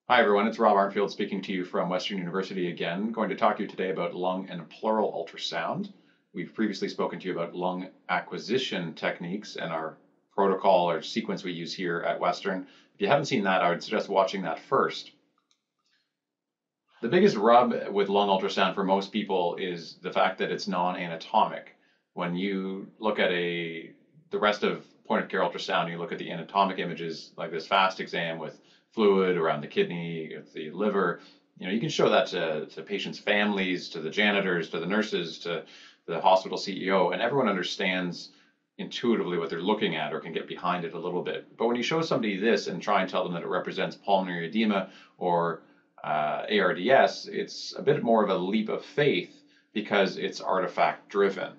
Hi everyone, it's Rob Arnfield speaking to you from Western University again. Going to talk to you today about lung and pleural ultrasound. We've previously spoken to you about lung acquisition techniques and our protocol or sequence we use here at Western. If you haven't seen that, I would suggest watching that first. The biggest rub with lung ultrasound for most people is the fact that it's non-anatomic. When you look at the rest of point of care ultrasound, you look at the anatomic images like this fast exam with fluid around the kidney, the liver, you can show that to patients' families, to the janitors, to the nurses, to the hospital CEO, and everyone understands intuitively what they're looking at or can get behind it a little bit. But when you show somebody this and try and tell them that it represents pulmonary edema or ARDS, it's a bit more of a leap of faith because it's artifact driven.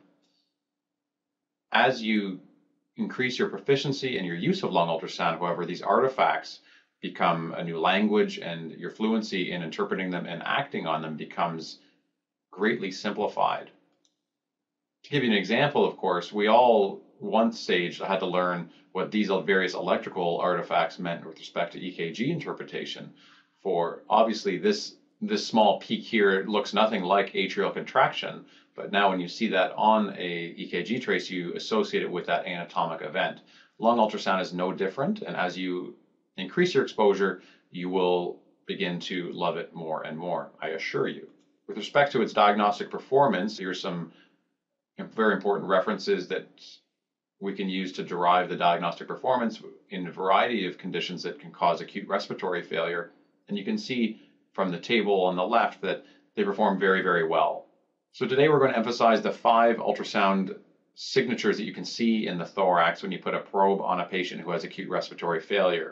As you increase your proficiency and your use of lung ultrasound, however, these artifacts become a new language, and your fluency in interpreting them and acting on them becomes greatly simplified. To give you an example, of course, we all one stage had to learn what these various electrical artifacts meant with respect to EKG interpretation. For obviously this small peak here looks nothing like atrial contraction, but now when you see that on a EKG trace, you associate it with that anatomic event. Lung ultrasound is no different, and as you increase your exposure, you will begin to love it more and more, I assure you. With respect to its diagnostic performance, here's some very important references that we can use to derive the diagnostic performance in a variety of conditions that can cause acute respiratory failure. And you can see from the table on the left that they perform very, very well. So today we're going to emphasize the 5 ultrasound signatures that you can see in the thorax when you put a probe on a patient who has acute respiratory failure.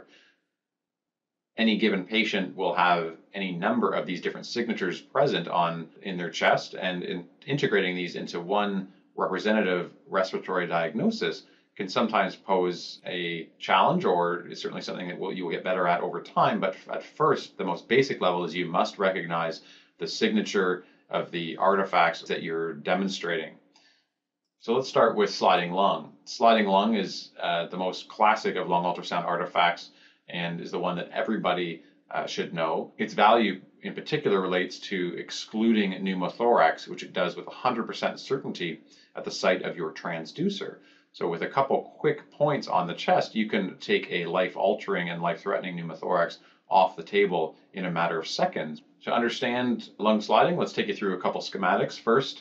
Any given patient will have any number of these different signatures present in their chest, and integrating these into one representative respiratory diagnosis can sometimes pose a challenge, or is certainly something that you will get better at over time. But at first, the most basic level is you must recognize the signature of the artifacts that you're demonstrating. So let's start with sliding lung. Sliding lung is the most classic of lung ultrasound artifacts, and is the one that everybody should know. Its value in particular relates to excluding pneumothorax, which it does with 100% certainty at the site of your transducer. So with a couple quick points on the chest, you can take a life-altering and life-threatening pneumothorax off the table in a matter of seconds. To understand lung sliding, let's take you through a couple schematics. First,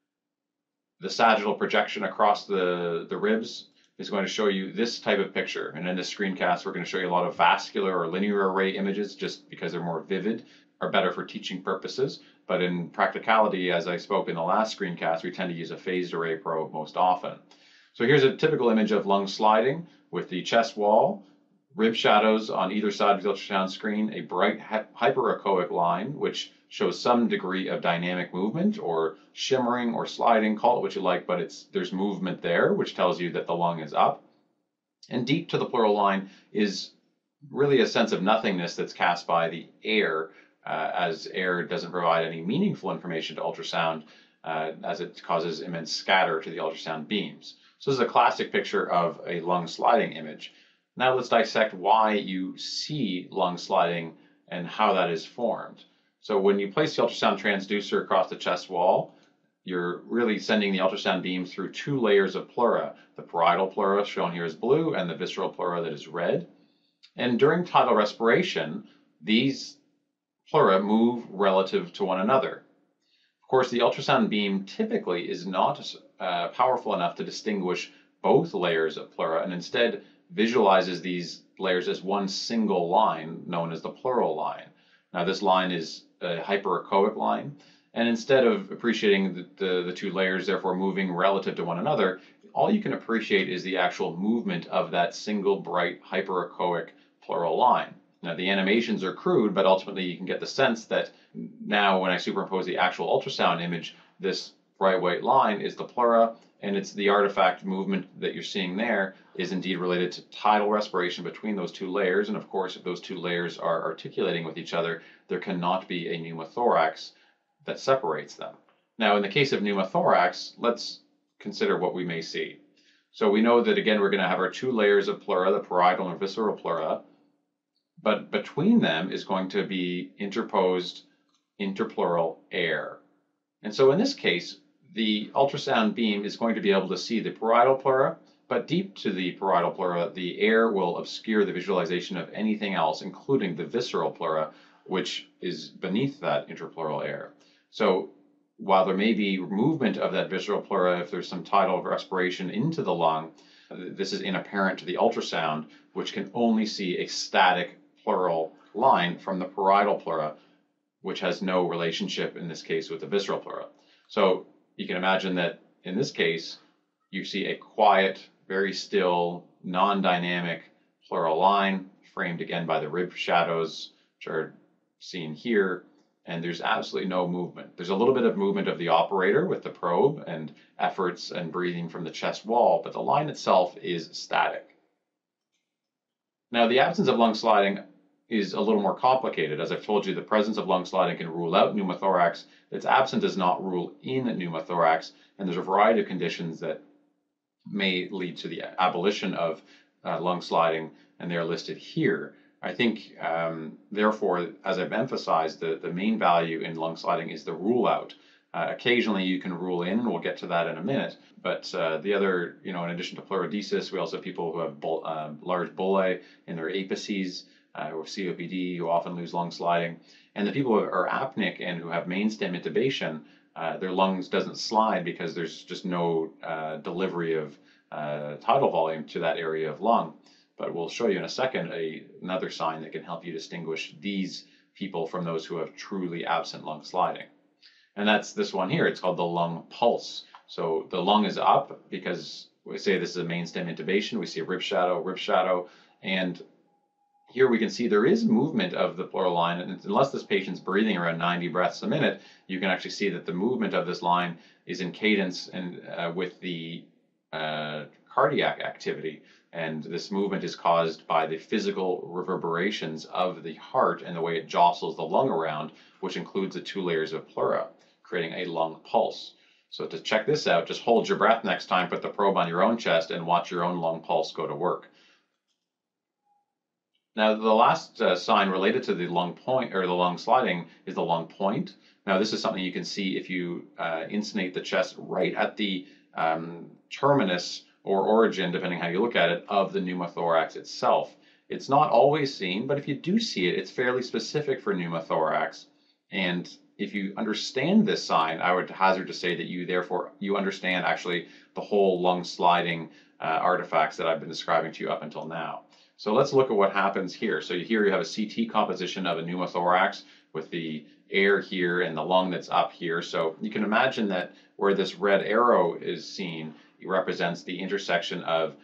the sagittal projection across the ribs is going to show you this type of picture. And in this screencast, we're going to show you a lot of vascular or linear array images just because they're more vivid, are better for teaching purposes. But in practicality, as I spoke in the last screencast, we tend to use a phased array probe most often. So here's a typical image of lung sliding with the chest wall, rib shadows on either side of the ultrasound screen, a bright hyperechoic line, which shows some degree of dynamic movement or shimmering or sliding, call it what you like, but there's movement there, which tells you that the lung is up. And deep to the pleural line is really a sense of nothingness that's cast by the air, as air doesn't provide any meaningful information to ultrasound, as it causes immense scatter to the ultrasound beams. So this is a classic picture of a lung sliding image. Now let's dissect why you see lung sliding and how that is formed. So when you place the ultrasound transducer across the chest wall, you're really sending the ultrasound beam through 2 layers of pleura, the parietal pleura shown here as blue and the visceral pleura that is red. And during tidal respiration, these pleura move relative to one another. Of course, the ultrasound beam typically is not powerful enough to distinguish both layers of pleura, and instead visualizes these layers as one single line known as the pleural line. Now this line is a hyperechoic line, and instead of appreciating the 2 layers therefore moving relative to one another, all you can appreciate is the actual movement of that single bright hyperechoic pleural line. Now the animations are crude, but ultimately you can get the sense that now when I superimpose the actual ultrasound image, this bright white line is the pleura, and it's the artifact movement that you're seeing there is indeed related to tidal respiration between those 2 layers. And of course, if those 2 layers are articulating with each other, there cannot be a pneumothorax that separates them. Now, in the case of pneumothorax, let's consider what we may see. So we know that, again, we're going to have our 2 layers of pleura, the parietal and visceral pleura. but between them is going to be interposed interpleural air. And so in this case, the ultrasound beam is going to be able to see the parietal pleura, but deep to the parietal pleura, the air will obscure the visualization of anything else, including the visceral pleura, which is beneath that interpleural air. So while there may be movement of that visceral pleura if there's some tidal respiration into the lung, this is inapparent to the ultrasound, which can only see a static pleural line from the parietal pleura, which has no relationship in this case with the visceral pleura. So you can imagine that in this case, you see a quiet, very still, non-dynamic pleural line framed again by the rib shadows, which are seen here, and there's absolutely no movement. There's a little bit of movement of the operator with the probe and efforts and breathing from the chest wall, but the line itself is static. Now, the absence of lung sliding is a little more complicated. As I've told you, the presence of lung sliding can rule out pneumothorax. Its absence does not rule in pneumothorax, and there's a variety of conditions that may lead to the abolition of lung sliding, and they're listed here. I think, therefore, as I've emphasized, the main value in lung sliding is the rule out. Occasionally you can rule in, and we'll get to that in a minute, but the other, in addition to pleurodesis, we also have people who have large bullae in their apices, or COPD, who often lose lung sliding. And the people who are apneic and who have main stem intubation, their lungs doesn't slide because there's just no delivery of tidal volume to that area of lung. But we'll show you in a second another sign that can help you distinguish these people from those who have truly absent lung sliding. And that's this one here. It's called the lung pulse. So the lung is up because we say this is a main stem intubation. We see a rib shadow, and here we can see there is movement of the pleural line, and unless this patient's breathing around 90 breaths a minute, you can actually see that the movement of this line is in cadence and with the cardiac activity. And this movement is caused by the physical reverberations of the heart and the way it jostles the lung around, which includes the two layers of pleura, creating a lung pulse. So to check this out, just hold your breath next time, put the probe on your own chest, and watch your own lung pulse go to work. Now, the last sign related to the lung point or the lung sliding is the lung point. Now, this is something you can see if you insonate the chest right at the terminus or origin, depending how you look at it, of the pneumothorax itself. It's not always seen, but if you do see it, it's fairly specific for pneumothorax. And if you understand this sign, I would hazard to say that you understand actually the whole lung sliding artifacts that I've been describing to you up until now. So let's look at what happens here. So here you have a CT composition of a pneumothorax with the air here and the lung that's up here. So you can imagine that where this red arrow is seen, it represents the intersection of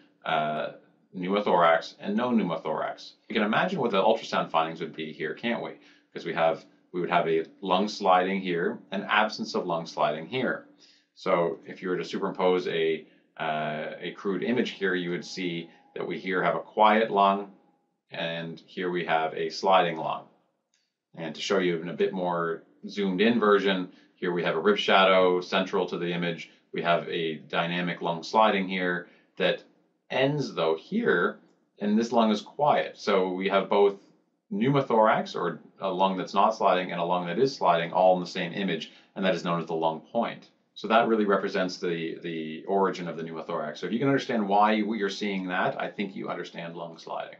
pneumothorax and no pneumothorax. You can imagine what the ultrasound findings would be here, can't we? Because we would have a lung sliding here, an absence of lung sliding here. So if you were to superimpose a crude image here, you would see that we here have a quiet lung, and here we have a sliding lung. And to show you in a bit more zoomed in version, here we have a rib shadow central to the image. We have a dynamic lung sliding here that ends though here, and this lung is quiet. So we have both pneumothorax, or a lung that's not sliding, and a lung that is sliding, all in the same image, and that is known as the lung point. So that really represents the origin of the pneumothorax. So if you can understand why you're seeing that, I think you understand lung sliding.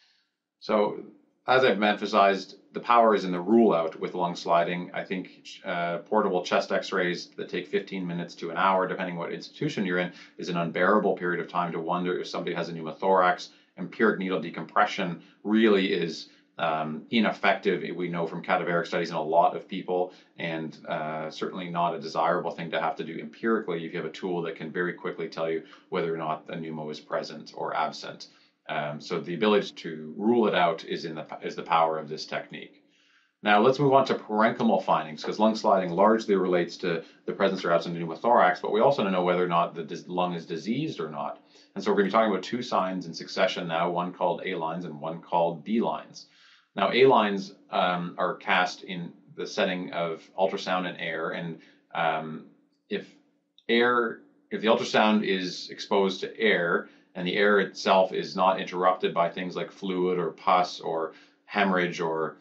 So as I've emphasized, the power is in the rule out with lung sliding. I think portable chest x-rays that take 15 minutes to an hour, depending what institution you're in, is an unbearable period of time to wonder if somebody has a pneumothorax. Empiric needle decompression really is ineffective, we know from cadaveric studies in a lot of people, and certainly not a desirable thing to have to do empirically if you have a tool that can very quickly tell you whether or not the pneumo is present or absent. So the ability to rule it out is the power of this technique. Now let's move on to parenchymal findings, because lung sliding largely relates to the presence or absence of pneumothorax, but we also want to know whether or not the lung is diseased or not. And so we're going to be talking about two signs in succession now, one called A lines and one called B lines. Now, A lines are cast in the setting of ultrasound and air, and if the ultrasound is exposed to air and the air itself is not interrupted by things like fluid or pus or hemorrhage or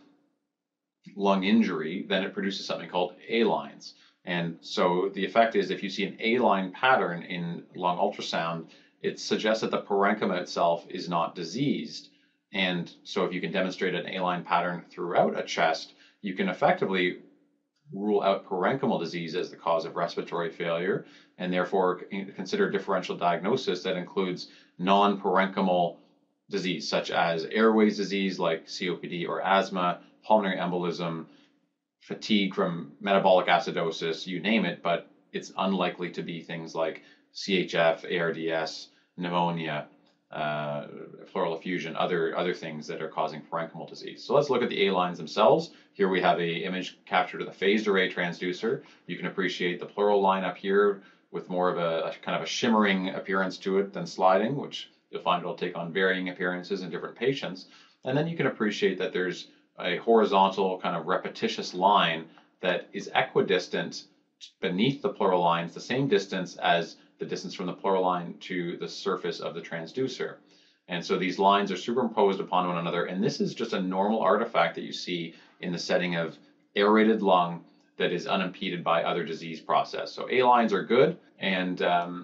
lung injury, then it produces something called A lines. And so the effect is if you see an A line pattern in lung ultrasound, it suggests that the parenchyma itself is not diseased. And so if you can demonstrate an A line pattern throughout a chest, you can effectively rule out parenchymal disease as the cause of respiratory failure, and therefore consider differential diagnosis that includes non-parenchymal disease, such as airways disease like COPD or asthma, pulmonary embolism, fatigue from metabolic acidosis, you name it, but it's unlikely to be things like CHF, ARDS, pneumonia, pleural effusion, other things that are causing parenchymal disease. So let's look at the A lines themselves. Here we have an image captured with a phased array transducer. You can appreciate the pleural line up here with more of a kind of a shimmering appearance to it than sliding, which you'll find it'll take on varying appearances in different patients. And then you can appreciate that there's a horizontal kind of repetitious line that is equidistant beneath the pleural lines, the same distance as the distance from the pleural line to the surface of the transducer. And so these lines are superimposed upon one another, and this is just a normal artifact that you see in the setting of aerated lung that is unimpeded by other disease process. So A lines are good, and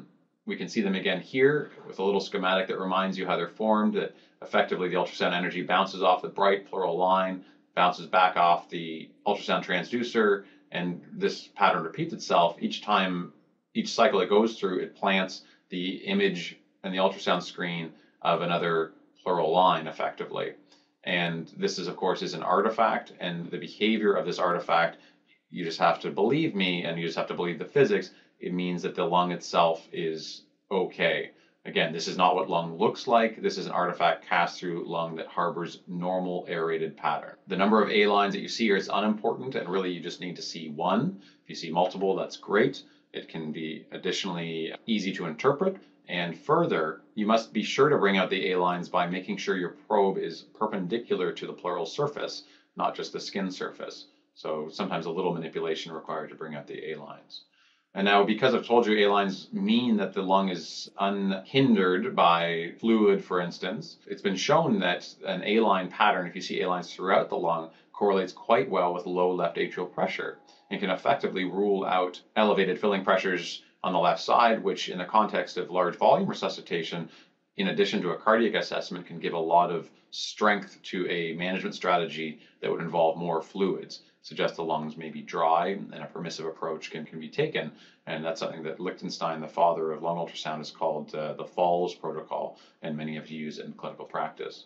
we can see them again here with a little schematic that reminds you how they're formed, that effectively the ultrasound energy bounces off the bright pleural line, bounces back off the ultrasound transducer, and this pattern repeats itself each time. Each cycle it goes through, it plants the image and the ultrasound screen of another pleural line effectively. And this is, of course, is an artifact, and the behavior of this artifact, you just have to believe me, and you just have to believe the physics. It means that the lung itself is okay. Again, this is not what lung looks like. This is an artifact cast through lung that harbors normal aerated pattern. The number of A lines that you see here is unimportant, and really you just need to see one. If you see multiple, that's great. It can be additionally easy to interpret. And further, you must be sure to bring out the A lines by making sure your probe is perpendicular to the pleural surface, not just the skin surface. So sometimes a little manipulation required to bring out the A lines. And now, because I've told you A lines mean that the lung is unhindered by fluid, for instance, it's been shown that an A line pattern, if you see A lines throughout the lung, correlates quite well with low left atrial pressure and can effectively rule out elevated filling pressures on the left side, which in the context of large volume resuscitation, in addition to a cardiac assessment, can give a lot of strength to a management strategy that would involve more fluids. Suggest the lungs may be dry, and a permissive approach can be taken. And that's something that Lichtenstein, the father of lung ultrasound, has called the Falls protocol, and many have used it in clinical practice.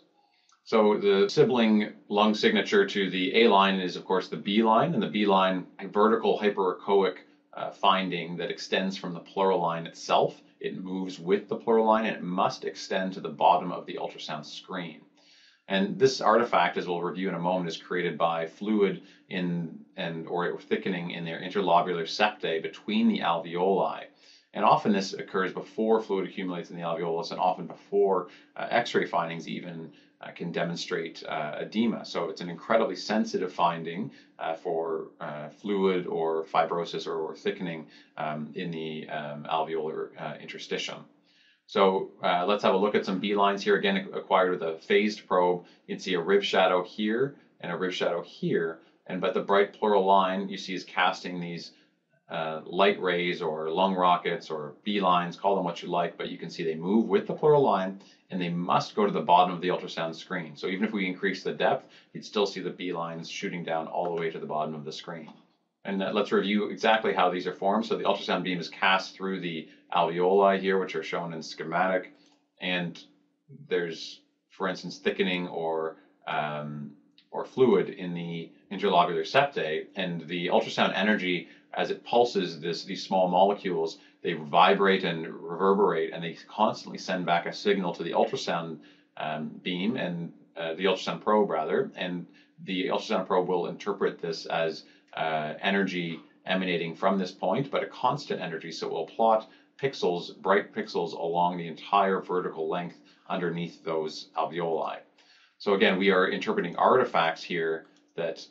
So the sibling lung signature to the A line is, of course, the B line, and the B line, a vertical hyperechoic finding that extends from the pleural line itself. It moves with the pleural line, and it must extend to the bottom of the ultrasound screen. And this artifact, as we'll review in a moment, is created by fluid or thickening in their interlobular septae between the alveoli. And often this occurs before fluid accumulates in the alveolus, and often before X-ray findings even can demonstrate edema. So it's an incredibly sensitive finding for fluid or fibrosis or thickening in the alveolar interstitium. So let's have a look at some B lines here, again acquired with a phased probe. You can see a rib shadow here and a rib shadow here, but the bright pleural line you see is casting these light rays or lung rockets or B lines, call them what you like, but you can see they move with the pleural line, and they must go to the bottom of the ultrasound screen. So even if we increase the depth, you'd still see the B lines shooting down all the way to the bottom of the screen. And let's review exactly how these are formed. So the ultrasound beam is cast through the alveoli here, which are shown in schematic, and there's, for instance, thickening or fluid in the interlobular septae, and the ultrasound energy, as it pulses these small molecules, they vibrate and reverberate, and they constantly send back a signal to the ultrasound beam and the ultrasound probe rather, and the ultrasound probe will interpret this as energy emanating from this point, but a constant energy, so it will plot pixels, bright pixels, along the entire vertical length underneath those alveoli. So again, we are interpreting artifacts here that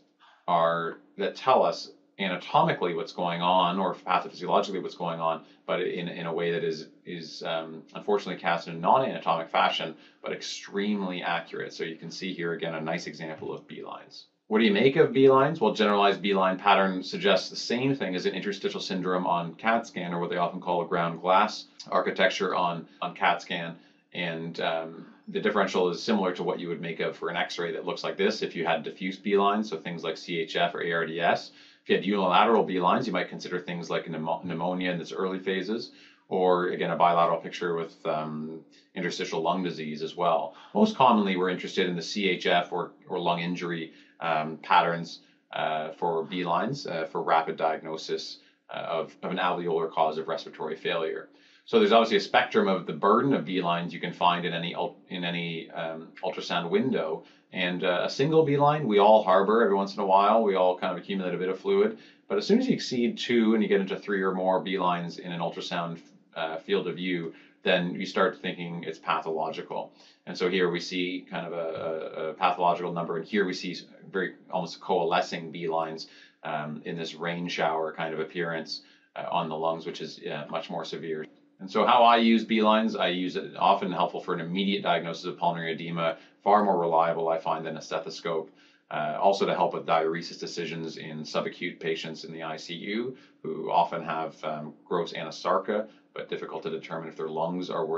tell us anatomically what's going on, or pathophysiologically what's going on, but in a way that is is unfortunately cast in a non-anatomic fashion, but extremely accurate. So you can see here again a nice example of B-lines. What do you make of B-lines? Well, generalized B-line pattern suggests the same thing as an interstitial syndrome on CAT scan, or what they often call a ground glass architecture on CAT scan. And the differential is similar to what you would make of for an X-ray that looks like this if you had diffuse B-lines, so things like CHF or ARDS. If you had unilateral B-lines, you might consider things like pneumonia in its early phases, or again, a bilateral picture with interstitial lung disease as well. Most commonly, we're interested in the CHF or lung injury patterns for B-lines for rapid diagnosis of an alveolar cause of respiratory failure. So there's obviously a spectrum of the burden of B-lines you can find in any ultrasound window. And a single B-line we all harbor every once in a while. We all kind of accumulate a bit of fluid. But as soon as you exceed 2 and you get into 3 or more B-lines in an ultrasound field of view, then you start thinking it's pathological. And so here we see kind of a pathological number, and here we see very almost coalescing B-lines in this rain shower kind of appearance on the lungs, which is much more severe. And so how I use B-lines, I use it often helpful for an immediate diagnosis of pulmonary edema, far more reliable, I find, than a stethoscope. Also to help with diuresis decisions in subacute patients in the ICU who often have gross anasarca, but difficult to determine if their lungs are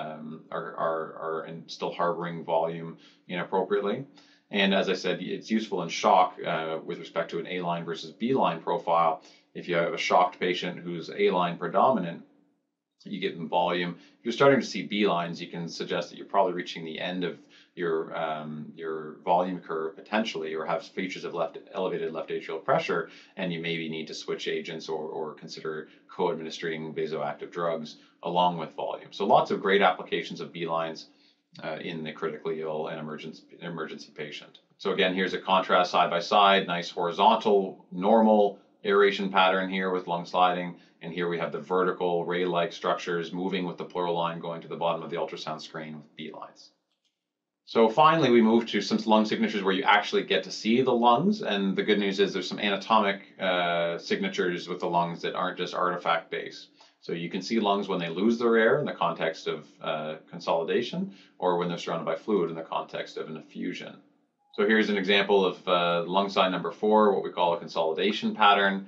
still harboring volume inappropriately. And as I said, it's useful in shock with respect to an A-line versus B-line profile. If you have a shocked patient who's A-line predominant, you get in volume. If you're starting to see B-lines, you can suggest that you're probably reaching the end of your volume curve potentially, or have features of elevated left atrial pressure, and you maybe need to switch agents or consider co-administering vasoactive drugs along with volume. So lots of great applications of B-lines in the critically ill and emergency patient. So again, here's a contrast side by side, nice horizontal, normal aeration pattern here with lung sliding, and here we have the vertical ray-like structures moving with the pleural line going to the bottom of the ultrasound screen with B-lines. So finally, we move to some lung signatures where you actually get to see the lungs, and the good news is there's some anatomic signatures with the lungs that aren't just artifact-based. So you can see lungs when they lose their air in the context of consolidation, or when they're surrounded by fluid in the context of an effusion. So here's an example of lung sign number 4, what we call a consolidation pattern.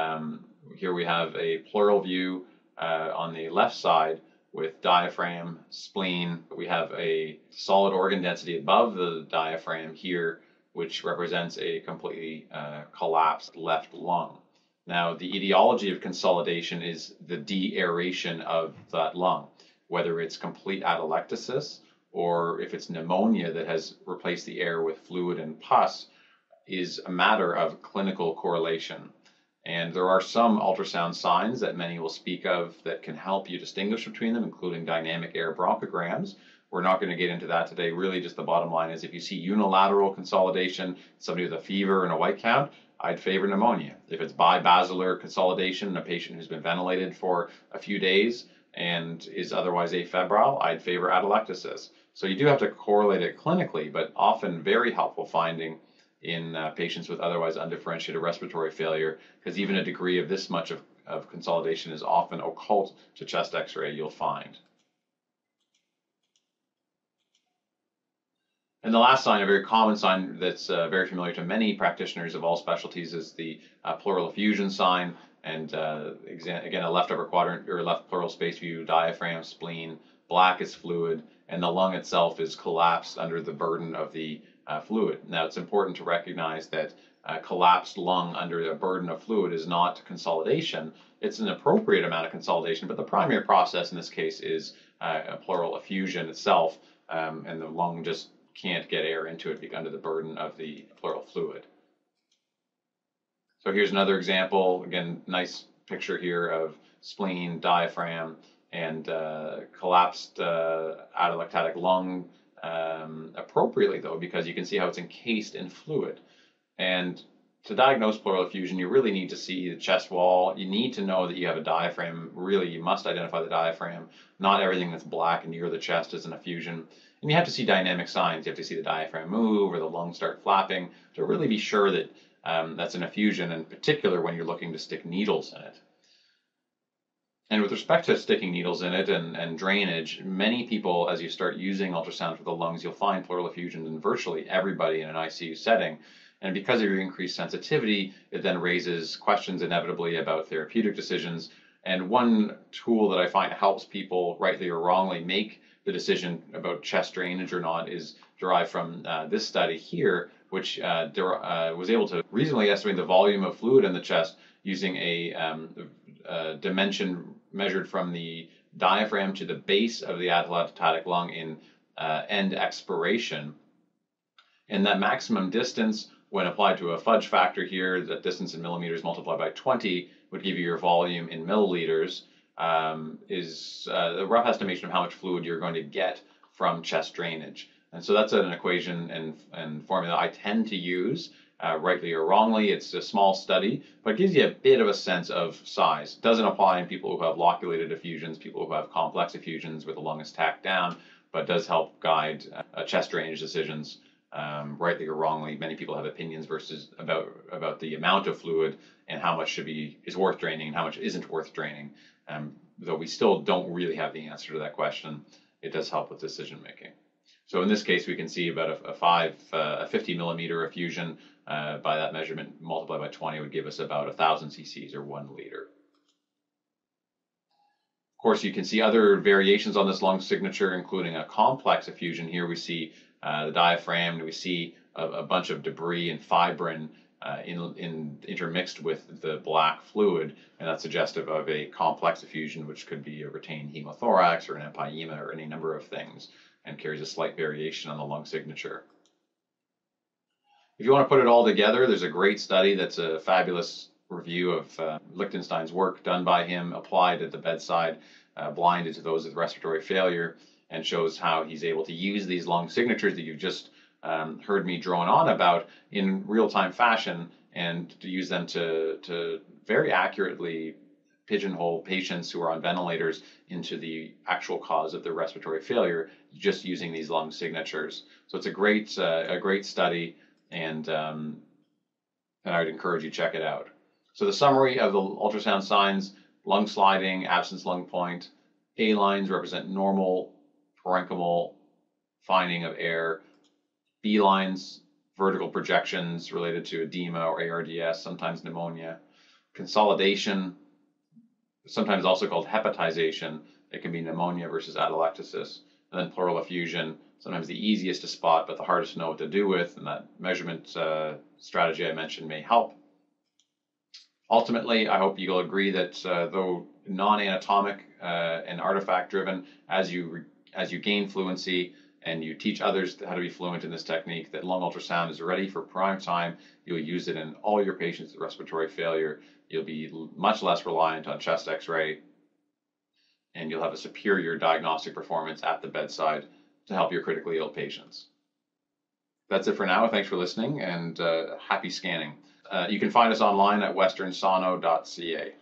Here we have a pleural view on the left side with diaphragm, spleen. We have a solid organ density above the diaphragm here, which represents a completely collapsed left lung. Now, the etiology of consolidation is the de-aeration of that lung, whether it's complete atelectasis or if it's pneumonia that has replaced the air with fluid and pus, is a matter of clinical correlation. And there are some ultrasound signs that many will speak of that can help you distinguish between them, including dynamic air bronchograms. We're not going to get into that today. Really, just the bottom line is if you see unilateral consolidation, somebody with a fever and a white count, I'd favor pneumonia. If it's bibasilar consolidation in a patient who's been ventilated for a few days and is otherwise afebrile, I'd favor atelectasis. So you do have to correlate it clinically, but often very helpful finding in patients with otherwise undifferentiated respiratory failure, because even a degree of this much of consolidation is often occult to chest x-ray, you'll find. And the last sign, a very common sign that's very familiar to many practitioners of all specialties, is the pleural effusion sign. And again, a left upper quadrant or left pleural space view, diaphragm, spleen, black is fluid, and the lung itself is collapsed under the burden of the fluid. Now, it's important to recognize that collapsed lung under a burden of fluid is not consolidation. It's an appropriate amount of consolidation, but the primary process in this case is a pleural effusion itself, and the lung just can't get air into it under the burden of the pleural fluid. So here's another example. Again, nice picture here of spleen, diaphragm, and collapsed atelectatic lung, appropriately though, because you can see how it's encased in fluid. And to diagnose pleural effusion, you really need to see the chest wall. You need to know that you have a diaphragm. Really, you must identify the diaphragm. Not everything that's black and near the chest is an effusion. And you have to see dynamic signs. You have to see the diaphragm move or the lungs start flapping to really be sure that that's an effusion, in particular when you're looking to stick needles in it. And with respect to sticking needles in it and drainage, many people, as you start using ultrasound for the lungs, you'll find pleural effusions in virtually everybody in an ICU setting. And because of your increased sensitivity, it then raises questions inevitably about therapeutic decisions. And one tool that I find helps people, rightly or wrongly, make the decision about chest drainage or not is derived from this study here, which was able to reasonably estimate the volume of fluid in the chest using a dimension measured from the diaphragm to the base of the atelectatic lung in end expiration. And that maximum distance, when applied to a fudge factor here, that distance in millimeters multiplied by 20 would give you your volume in milliliters, is a rough estimation of how much fluid you're going to get from chest drainage. And so that's an equation and formula I tend to use, rightly or wrongly. It's a small study, but it gives you a bit of a sense of size. It doesn't apply in people who have loculated effusions, people who have complex effusions where the lung is tacked down, but does help guide chest drainage decisions. Rightly or wrongly, many people have opinions about the amount of fluid and how much is worth draining and how much isn't worth draining. Though we still don't really have the answer to that question, it does help with decision making. So in this case, we can see about a 50 millimeter effusion by that measurement multiplied by 20 would give us about 1,000 cc's or 1 liter. Of course, you can see other variations on this lung signature, including a complex effusion. Here we see the diaphragm, and we see a bunch of debris and fibrin intermixed with the black fluid, and that's suggestive of a complex effusion, which could be a retained hemothorax or an empyema or any number of things, and carries a slight variation on the lung signature. If you want to put it all together, there's a great study that's a fabulous review of Lichtenstein's work done by him, applied at the bedside, blinded to those with respiratory failure, and shows how he's able to use these lung signatures that you've just heard me drone on about in real-time fashion, and to use them to very accurately pigeonhole patients who are on ventilators into the actual cause of their respiratory failure, just using these lung signatures. So it's a great study, and I would encourage you to check it out. So the summary of the ultrasound signs: lung sliding, absence lung point. A lines represent normal parenchymal finding of air. B lines, vertical projections related to edema or ARDS, sometimes pneumonia. Consolidation, sometimes also called hepatization. It can be pneumonia versus atelectasis. And then pleural effusion, sometimes the easiest to spot, but the hardest to know what to do with, and that measurement strategy I mentioned may help. Ultimately, I hope you'll agree that though non-anatomic and artifact-driven, as you gain fluency and you teach others how to be fluent in this technique, that lung ultrasound is ready for prime time. You'll use it in all your patients with respiratory failure. You'll be much less reliant on chest X-ray, and you'll have a superior diagnostic performance at the bedside to help your critically ill patients. That's it for now. Thanks for listening, and happy scanning. You can find us online at westernsono.ca.